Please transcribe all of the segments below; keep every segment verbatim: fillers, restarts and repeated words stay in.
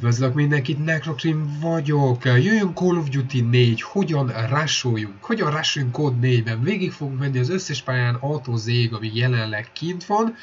Üdvözlök mindenkit, Necrocrim vagyok! Jöjjön Call of Duty négy, hogyan rusholjunk? Hogyan rusholjunk Code négyben? Végig fogunk menni az összes pályán A-tól Z-ig, ami jelenleg kint van,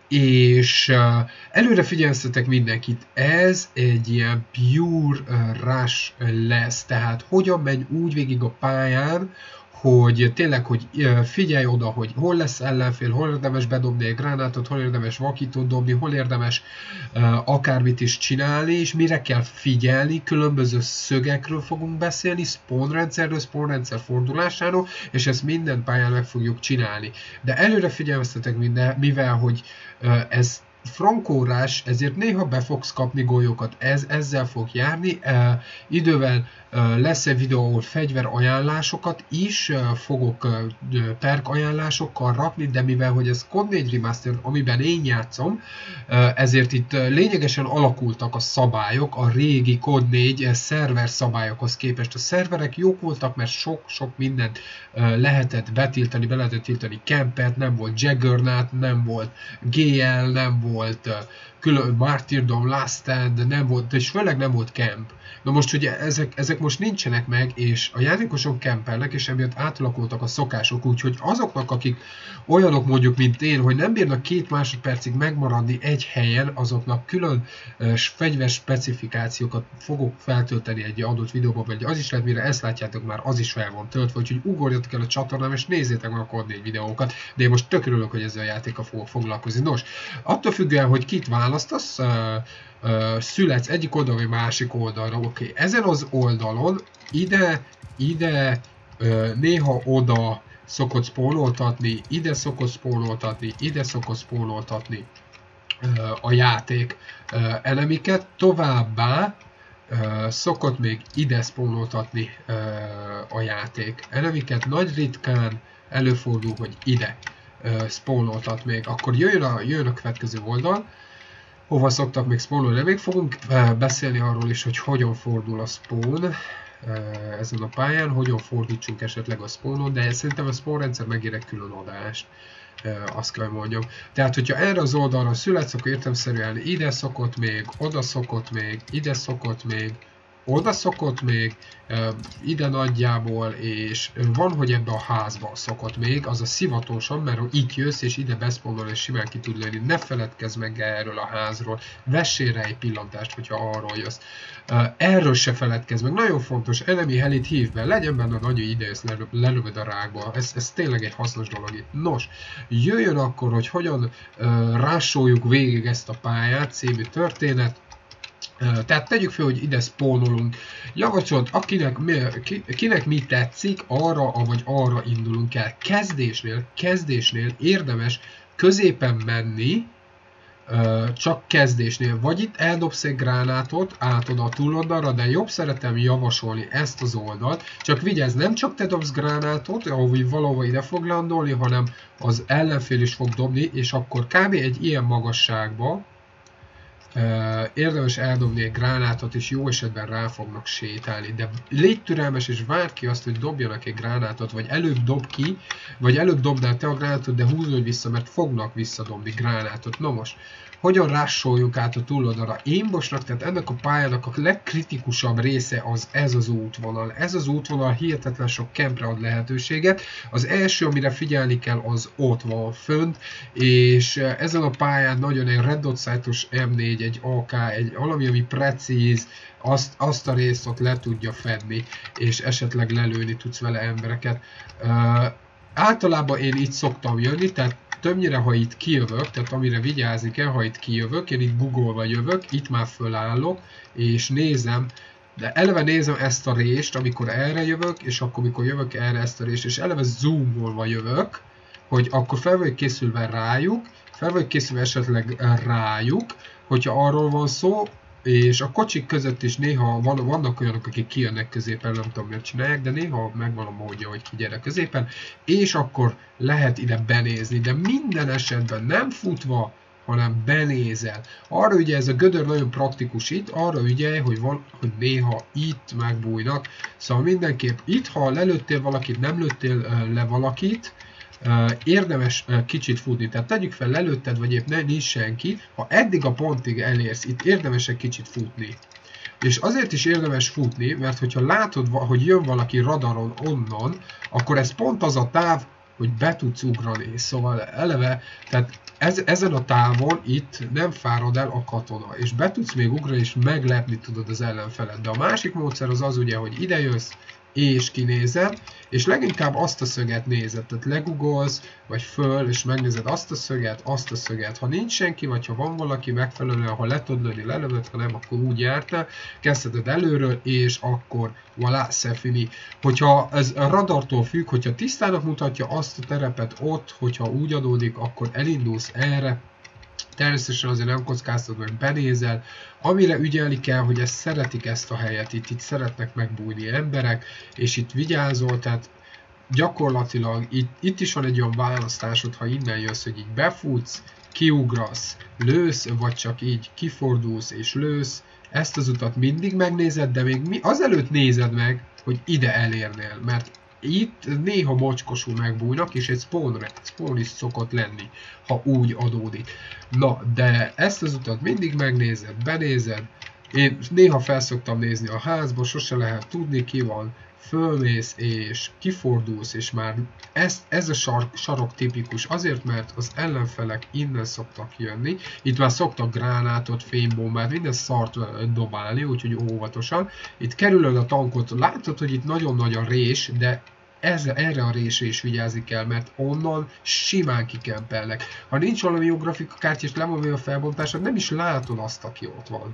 és uh, előre figyelmeztetek mindenkit, ez egy ilyen pure uh, rush lesz, tehát hogyan megy úgy végig a pályán, hogy tényleg, hogy figyelj oda, hogy hol lesz ellenfél, hol érdemes bedobni egy gránátot, hol érdemes vakítót dobni, hol érdemes uh, akármit is csinálni, és mire kell figyelni, különböző szögekről fogunk beszélni, spawn rendszerről, spawn rendszer fordulásáról, és ezt minden pályán meg fogjuk csinálni. De előre figyelmeztetek minden, mivel hogy uh, ez frankórás, ezért néha be fogsz kapni golyókat, ez ezzel fog járni. Uh, idővel uh, lesz egy videó, ahol fegyver ajánlásokat is uh, fogok uh, perk ajánlásokkal rakni, de mivel hogy ez Code négy Remastered, amiben én játszom, uh, ezért itt uh, lényegesen alakultak a szabályok a régi Code négy uh, szerver szabályokhoz képest. A szerverek jók voltak, mert sok-sok mindent uh, lehetett betiltani, be lehetett tiltani Campet, nem volt Juggernaut, nem volt gé el, nem volt volt külön Martyrdom, Last Stand, nem volt, és főleg nem volt camp. Na most ugye ezek, ezek most nincsenek meg, és a játékosok campelnek, és emiatt átalakultak a szokások, úgyhogy azoknak, akik olyanok mondjuk, mint én, hogy nem bírnak két másodpercig megmaradni egy helyen, azoknak külön uh, fegyver specifikációkat fogok feltölteni egy adott videóban, vagy az is lehet, mire ezt látjátok, már az is fel van töltve, úgyhogy ugorjatok el a csatornám, és nézzétek meg a Code négy videókat, de én most tök örülök, hogy ezzel a játékkal fogok foglalkozni. Nos, attól függően, hogy kit választasz, uh, uh, születsz egyik oldalra, vagy másik oldalra, oké. Okay. Ezen az oldalon ide, ide, uh, néha oda szokott spónoltatni, ide szokott spónoltatni, ide szokott spónoltatni uh, a játék uh, enemiket, továbbá uh, szokott még ide spónoltatni uh, a játék enemiket, nagy ritkán előfordul, hogy ide uh, spónoltat még, akkor jöjjön a, jöjjön a következő oldal, hova szoktak még spawnolni. Még fogunk uh, beszélni arról is, hogy hogyan fordul a spawn uh, ezen a pályán, hogyan fordítsunk esetleg a spawnon, de szerintem a spawn rendszer megér egy külön adást, uh, azt kell mondjam. Tehát, hogyha erre az oldalra születsz, akkor értelemszerűen ide szokott még, oda szokott még, ide szokott még, oda szokott még, uh, ide nagyjából, és van, hogy ebbe a házba szokott még, az a szivatosan, mert itt jössz és ide beszponnol és simán ki tud lőni. Ne feledkezz meg erről a házról, vessél rá egy pillantást, hogyha arról jössz. Uh, erről se feledkezz meg, nagyon fontos, enemy helit hív be, legyen benne annyi idejössz, lelövöd a rákba, ez, ez tényleg egy hasznos dolog itt. Nos, jöjjön akkor, hogy hogyan uh, rásoljuk végig ezt a pályát, című történet. Uh, tehát tegyük fel, hogy ide spónolunk. Javasolt, akinek mi, ki, kinek mi tetszik, arra vagy arra indulunk el. Kezdésnél, kezdésnél érdemes középen menni, uh, csak kezdésnél. Vagy itt eldobsz egy gránátot át oda a túloldalra, de jobb szeretem javasolni ezt az oldalt. Csak vigyázz, nem csak te dobsz gránátot, ahogy valahol ide fog landolni, hanem az ellenfél is fog dobni, és akkor kb. Egy ilyen magasságba Uh, érdemes eldobni egy gránátot, és jó esetben rá fognak sétálni, de légy türelmes, és várd ki azt, hogy dobjanak egy gránátot, vagy előbb dob ki, vagy előbb dobnál te a gránátot, de húzódj vissza, mert fognak visszadobni gránátot. No most, hogyan rusholjunk át a túloldalra? Aimbosnak, tehát ennek a pályának a legkritikusabb része az ez az útvonal. Ez az útvonal hihetetlen sok campre ad lehetőséget. Az első, amire figyelni kell, az ott van fönt, és ezen a pályán nagyon egy Red Dot Sight-os em négy, egy á ká, egy valami, ami precíz, azt, azt a részt ott le tudja fedni, és esetleg lelőni tudsz vele embereket. Uh, általában én itt szoktam jönni, tehát többnyire, ha itt kijövök, tehát amire vigyázni kell, ha itt kijövök, én itt bugolva jövök, itt már fölállok, és nézem, de eleve nézem ezt a rést, amikor erre jövök, és akkor, amikor jövök erre ezt a rést, és eleve zoomolva jövök, hogy akkor fel vagyok készülve rájuk, fel vagyok készülve esetleg rájuk, hogyha arról van szó, és a kocsik között is néha van, vannak olyanok, akik kijönnek középen, nem tudom miért csinálják, de néha megvan a módja, hogy kigyere középen, és akkor lehet ide benézni, de minden esetben nem futva, hanem benézel. Arra ugye ez a gödör nagyon praktikus itt, arra ügyelj, hogy, van, hogy néha itt megbújnak, szóval mindenképp itt, ha lelőttél valakit, nem lőttél le valakit, Uh, érdemes uh, kicsit futni, tehát tegyük fel, lelőtted, vagy épp ne, nincs senki, ha eddig a pontig elérsz, itt érdemes egy kicsit futni. és azért is érdemes futni, mert hogyha látod, hogy jön valaki radaron onnan, akkor ez pont az a táv, hogy be tudsz ugrani. Szóval eleve, tehát ez, ezen a távon itt nem fárad el a katona, és be tudsz még ugrani, és meglepni tudod az ellenfelet. De a másik módszer az az ugye, hogy ide jössz, és kinézed, és leginkább azt a szöget nézed, tehát legugolsz, vagy föl, és megnézed azt a szöget, azt a szöget. Ha nincs senki, vagy ha van valaki megfelelően, ha le tudod lőni, lelövöd, ha nem, akkor úgy jártál, kezdheted előről, és akkor voilà, c'est fini. Hogyha ez a radartól függ, hogyha tisztának mutatja azt a terepet ott, hogyha úgy adódik, akkor elindulsz erre, természetesen azért nem kockáztatod meg, benézel, amire ügyelni kell, hogy ezt szeretik ezt a helyet, itt, itt szeretnek megbújni emberek, és itt vigyázol, tehát gyakorlatilag itt, itt is van egy olyan választásod, ha innen jössz, hogy így befutsz, kiugrasz, lősz, vagy csak így kifordulsz és lősz, ezt az utat mindig megnézed, de még mi, azelőtt nézed meg, hogy ide elérnél, mert itt néha mocskosul megbújnak, és egy spawn, spawn is szokott lenni, ha úgy adódik. Na, de ezt az utat mindig megnézed, benézed. Én néha felszoktam nézni a házba, sose lehet tudni, ki van, fölmész és kifordulsz, és már ez, ez a sar, sarok tipikus, azért, mert az ellenfelek innen szoktak jönni. Itt már szoktak gránátot, fénybombát, minden szart dobálni, úgyhogy óvatosan. Itt kerülöd a tankot, látod, hogy itt nagyon nagy a rés, de ez, erre a résre is vigyázni kell, mert onnan simán kikempelnek. Ha nincs valami jó grafikakártya és le van a felbontásod, nem is látod azt, aki ott van.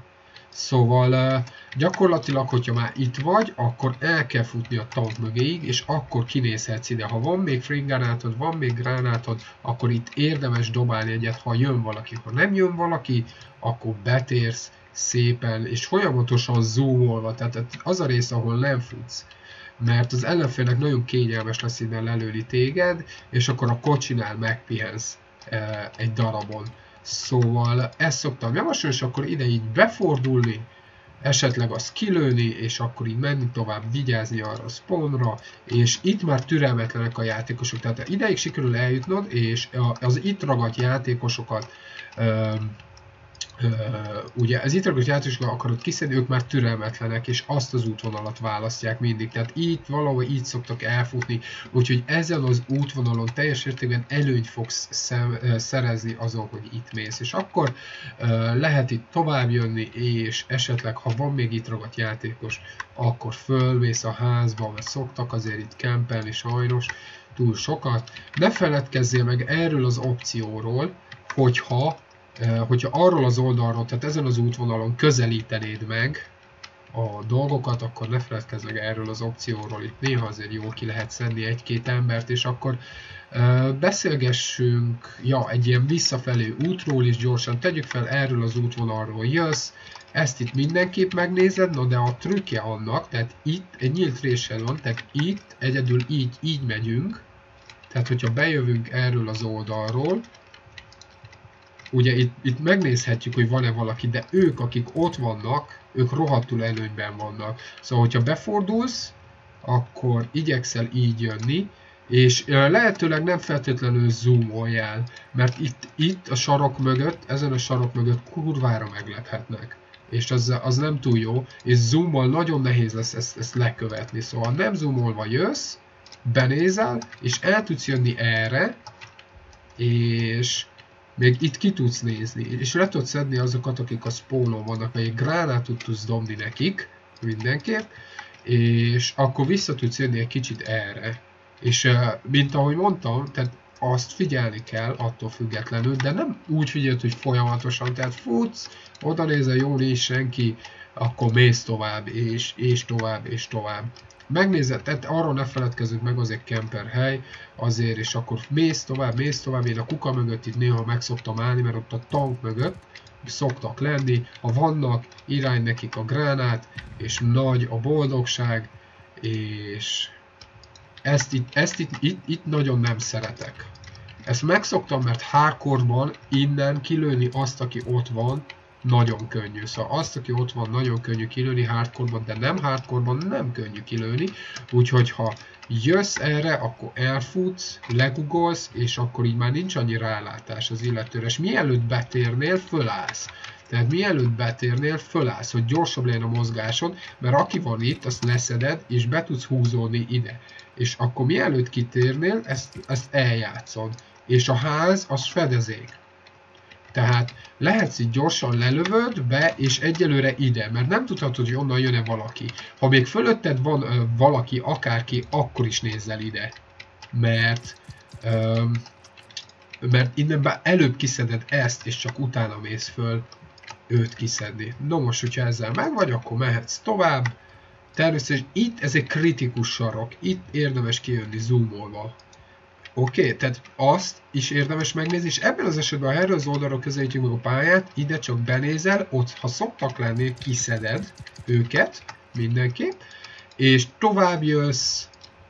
Szóval gyakorlatilag, hogyha már itt vagy, akkor el kell futni a tank mögéig, és akkor kinézhetsz ide. Ha van még fringranátod, van még gránátod, akkor itt érdemes dobálni egyet, ha jön valaki. Ha nem jön valaki, akkor betérsz szépen, és folyamatosan zoomolva, tehát az a rész, ahol nem futsz. Mert az ellenfélnek nagyon kényelmes lesz innen lelőni téged, és akkor a kocsinál megpihensz e, egy darabon. Szóval ezt szoktam javasolni, és akkor ide így befordulni, esetleg azt kilőni, és akkor így menni tovább, vigyázni arra a spawnra, és itt már türelmetlenek a játékosok. Tehát ideig sikerül eljutnod, és az itt ragadt játékosokat, e, Uh, ugye az itt ragadt játékosokat akarod kiszedni, ők már türelmetlenek, és azt az útvonalat választják mindig. Tehát itt valahol így szoktak elfutni, úgyhogy ezen az útvonalon teljes értékben előnyt fogsz szem, uh, szerezni azon, hogy itt mész. És akkor uh, lehet itt tovább jönni, és esetleg, ha van még itt ragadt játékos, akkor fölmész a házba, mert szoktak azért itt kempelni sajnos túl sokat. Ne feledkezzél meg erről az opcióról, hogyha hogyha arról az oldalról, tehát ezen az útvonalon közelítenéd meg a dolgokat, akkor ne feledkezz meg erről az opcióról. Itt néha azért jó ki lehet szedni egy-két embert, és akkor uh, beszélgessünk ja, egy ilyen visszafelé útról is gyorsan. Tegyük fel, erről az útvonalról jössz, ezt itt mindenképp megnézed, no de a trükkje annak, tehát itt egy nyílt réssel van, tehát itt egyedül így, így megyünk, tehát hogyha bejövünk erről az oldalról, ugye itt, itt megnézhetjük, hogy van-e valaki, de ők, akik ott vannak, ők rohadtul előnyben vannak. Szóval, hogyha befordulsz, akkor igyekszel így jönni, és lehetőleg nem feltétlenül zoomoljál, mert itt, itt a sarok mögött, ezen a sarok mögött kurvára meglephetnek. És az, az nem túl jó, és zoommal nagyon nehéz lesz ezt, ezt lekövetni. Szóval nem zoomolva jössz, benézel, és el tudsz jönni erre, és még itt ki tudsz nézni, és le tudsz szedni azokat, akik a spawnon vannak, vagy egy gránátot tudsz dobni nekik, mindenképp, és akkor vissza tudsz jönni egy kicsit erre. És mint ahogy mondtam, tehát azt figyelni kell attól függetlenül, de nem úgy figyeld, hogy folyamatosan, tehát futsz, oda nézel, jó, nincs senki, akkor mész tovább, és, és tovább, és tovább. Megnézed, tehát arról ne feledkezzünk meg, az egy camper hely, azért, és akkor mész tovább, mész tovább, én a kuka mögött itt néha meg szoktam állni, mert ott a tank mögött szoktak lenni, ha vannak, irány nekik a gránát, és nagy a boldogság, és ezt itt, ezt itt, itt, itt nagyon nem szeretek. Ezt megszoktam, mert hardcore-ban innen kilőni azt, aki ott van, nagyon könnyű. Szóval azt, aki ott van, nagyon könnyű kilőni hardcore-ban, de nem hardcore-ban nem könnyű kilőni. Úgyhogy ha jössz erre, akkor elfutsz, legugolsz, és akkor így már nincs annyi rálátás az illetőre. És mielőtt betérnél, fölállsz. Tehát mielőtt betérnél, fölállsz, hogy gyorsabb legyen a mozgásod, mert aki van itt, azt leszeded, és be tudsz húzódni ide. És akkor mielőtt kitérnél, ezt, ezt eljátszod. És a ház, az fedezék. Tehát lehetsz így gyorsan lelövöd be, és egyelőre ide, mert nem tudhatod, hogy onnan jön-e valaki. Ha még fölötted van ö, valaki, akárki, akkor is nézzel ide. Mert, ö, mert innen előbb kiszeded ezt, és csak utána mész föl őt kiszedni. No most, hogyha ezzel meg vagy, akkor mehetsz tovább. Természetesen itt ez egy kritikus sarok, itt érdemes kijönni zoomolva. Oké, okay, tehát azt is érdemes megnézni, és ebben az esetben, ha erről az oldalról közelítjük meg a pályát, ide csak benézel, ott ha szoktak lenni, kiszeded őket mindenképp, és tovább jössz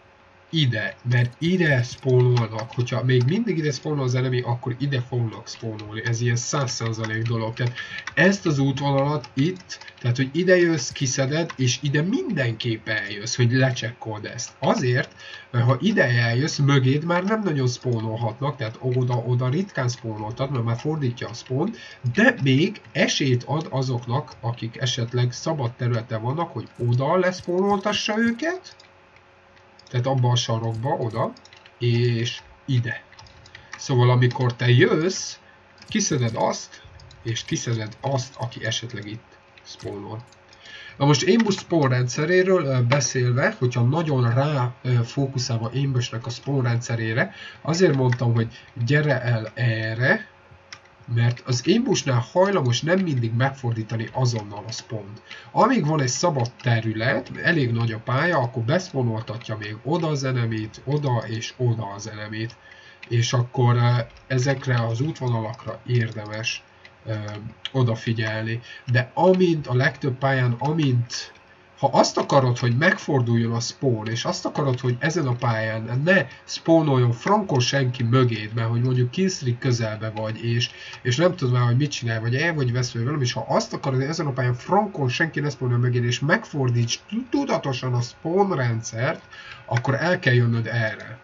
ide, mert ide spawnolnak, hogyha még mindig ide spawnol az enemy, akkor ide fognak spawnolni, ez ilyen száz százalék dolog, tehát ezt az útvonalat itt, tehát hogy ide jössz, kiszeded, és ide mindenképp eljössz, hogy lecsekkold ezt. Azért, mert ha ide eljössz, mögéd már nem nagyon spawnolhatnak, tehát oda-oda ritkán spawnoltat, mert már fordítja a spawn, de még esélyt ad azoknak, akik esetleg szabad területen vannak, hogy oda leszpawnoltassa őket, tehát abba a sarokba, oda, és ide. Szóval amikor te jössz, kiszeded azt, és kiszeded azt, aki esetleg itt spawnol. Na most Ambush spawn rendszeréről beszélve, hogyha nagyon rá fókuszálva Ambushnek a spawn rendszerére, azért mondtam, hogy gyere el erre, mert az Ambushnál hajlamos nem mindig megfordítani azonnal a spawn-t. Amíg van egy szabad terület, elég nagy a pálya, akkor beszpawnoltatja még oda az enemit, oda és oda az enemit. És akkor ezekre az útvonalakra érdemes ö, odafigyelni. De amint a legtöbb pályán, amint ha azt akarod, hogy megforduljon a spawn, és azt akarod, hogy ezen a pályán ne spawnoljon frankon senki mögéd, mert hogy mondjuk killstreak közelbe vagy, és, és nem tudod már, hogy mit csinál, vagy el vagy veszve velem, és ha azt akarod, hogy ezen a pályán frankon senki ne spawnoljon mögéd, és megfordíts tudatosan a spawn rendszert, akkor el kell jönnöd erre.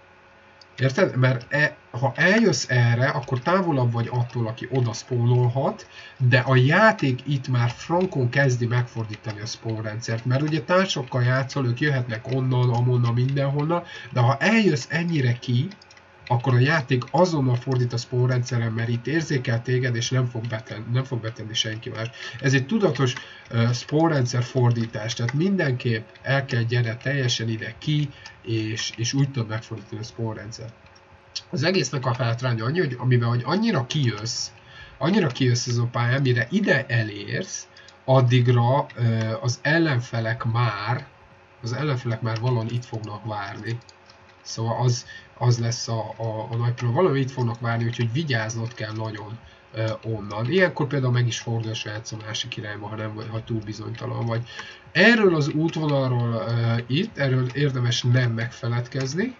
Érted? Mert e, ha eljössz erre, akkor távolabb vagy attól, aki oda spawnolhat, de a játék itt már frankon kezdi megfordítani a spawn rendszert, mert ugye társakkal játszol, ők jöhetnek onnan, amonnan, mindenhonnan, de ha eljössz ennyire ki, akkor a játék azonnal fordít a spawn rendszeren, mert itt érzékel téged, és nem fog betenni, nem fog betenni senki más. Ez egy tudatos uh, spawn rendszer fordítás, tehát mindenképp el kell gyere teljesen ide ki, és, és úgy tud megfordítani a spawn rendszer. Az egésznek a hátránya annyi, hogy amivel hogy annyira kijössz, annyira kijössz ez a pályán, mire ide elérsz, addigra uh, az ellenfelek már, az ellenfelek már valahol itt fognak várni. Szóval az, az lesz a, a, a nagy probléma. Valami itt fognak várni, úgyhogy vigyáznod kell nagyon uh, onnan. Ilyenkor például meg is fordul a srác a másik irányba, ha, nem, ha túl bizonytalan vagy. Erről az útvonalról uh, itt, erről érdemes nem megfeledkezni,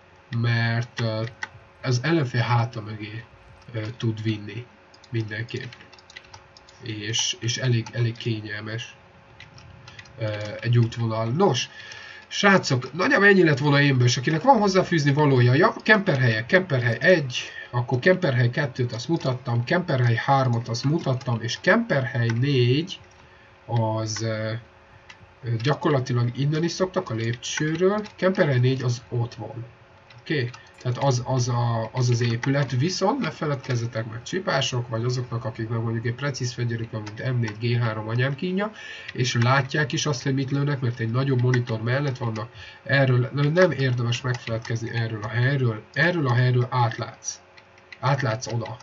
mert uh, az ellenfél háta mögé uh, tud vinni mindenképp. És, és elég, elég kényelmes uh, egy útvonal. Nos, srácok, nagyjából ennyi lett volna Ambush, akinek van hozzáfűzni valója. Ja, kemperhelyek, kemperhely egy, akkor kemperhely kettőt azt mutattam, kemperhely hármat azt mutattam, és kemperhely négy az uh, gyakorlatilag innen is szoktak a lépcsőről, kemperhely négy az ott van. Oké? Okay? Tehát az az, a, az az épület, viszont ne feledkezzetek meg csipások, vagy azoknak, akiknek mondjuk egy precíz fegyverük van, mint em négy gé három anyám kínja, és látják is azt, hogy mit lőnek, mert egy nagyobb monitor mellett vannak. Erről nem érdemes megfeledkezni erről a helyről. Erről a helyről átlátsz. Átlátsz oda.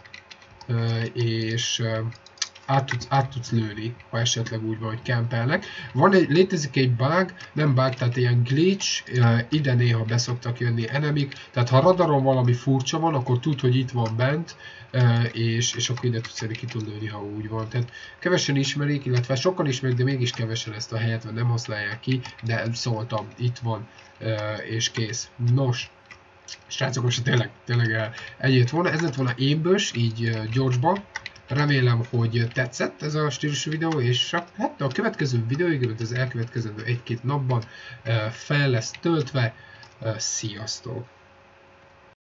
És át tudsz, át tudsz lőni, ha esetleg úgy van, hogy kempelnek. Van egy, létezik egy bug, nem bug, tehát ilyen glitch, ide néha beszoktak jönni enemik, tehát ha radaron valami furcsa van, akkor tud, hogy itt van bent, és, és akkor ide tudsz ki tud lőni, ha úgy van. Tehát kevesen ismerik, illetve sokan ismerik, de mégis kevesen ezt a helyet, mert nem használják ki, de szóltam, itt van, és kész. Nos, srácok, most tényleg, tényleg ennyit volna, ez lett volna Ambush, így gyorsban. Remélem, hogy tetszett ez a stílusú videó, és hát a következő videóig, az elkövetkező egy-két napban fel lesz töltve. Sziasztok!